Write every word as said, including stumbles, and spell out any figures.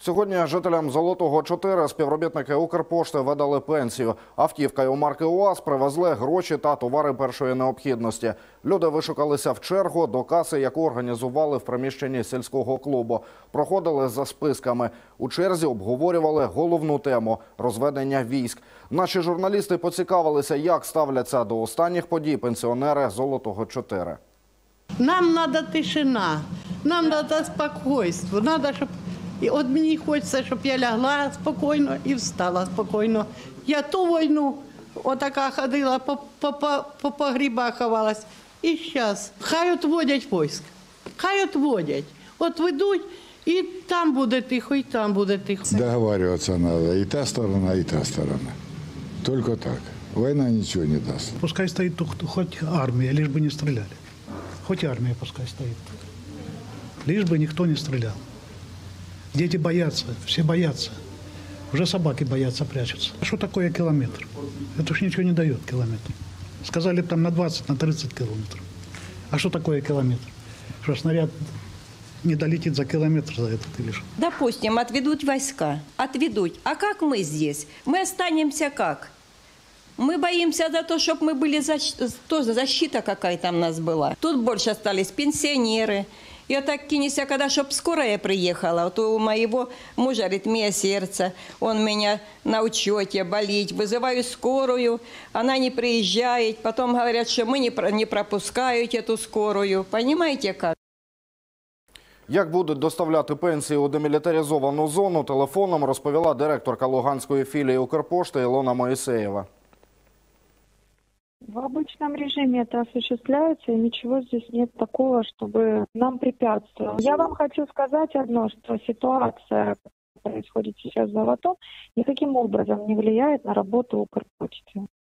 Сьогодні жителям Золотого чотири співробітники Укрпошти видали пенсію. Автівкою марки УАЗ привезли гроші та товари першої необхідності. Люди вишукалися в чергу до каси, яку організували в приміщенні сільського клубу. Проходили за списками. У черзі обговорювали головну тему – розведення військ. Наші журналісти поцікавилися, як ставляться до останніх подій пенсіонери Золотого чотири. Нам треба тишина, нам треба спокійство, треба, щоб... І от мені хочеться, щоб я лягла спокійно і встала спокійно. Я ту війну отака ходила, по, по, по, по погрібах ховалась. І зараз хай відводять військ, хай відводять. От ведуть, і там буде тихо, і там буде тихо. Договариваться надо, и та сторона, и та сторона. Только так. Война ничего не даст. Пускай стоит хоть армия, лишь бы не стреляли. Хоть армия пускай стоит. Лишь бы никто не стрелял. Дети боятся, все боятся. Уже собаки боятся, прячутся. А что такое километр? Это ж ничего не дает километр. Сказали там на двадцать, на тридцать километров. А что такое километр? Что снаряд не долетит за километр за этот или что? Допустим, отведут войска, отведут. А как мы здесь? Мы останемся как? Мы боимся за то, чтобы мы были, защ... тоже защита какая там у нас была. Тут больше остались пенсионеры. Я так кинешься, когда чтоб скорая приехала. Вот у моего мужа аритмия сердца. Он меня на учете, болит. Вызываю скорую, она не приезжает. Потом говорят, что мы не, про... не пропускают эту скорую. Понимаете как? Як будуть доставляти пенсії у демілітаризовану зону, телефоном розповіла директорка Луганської філії Укрпошти Ілона Моїсеєва. В обычном режиме это осуществляется, и ничего здесь нет такого, чтобы нам препятствовало. Я вам хочу сказать одно, что ситуация, которая происходит сейчас в Золотом, никаким образом не влияет на работу Укрпочты.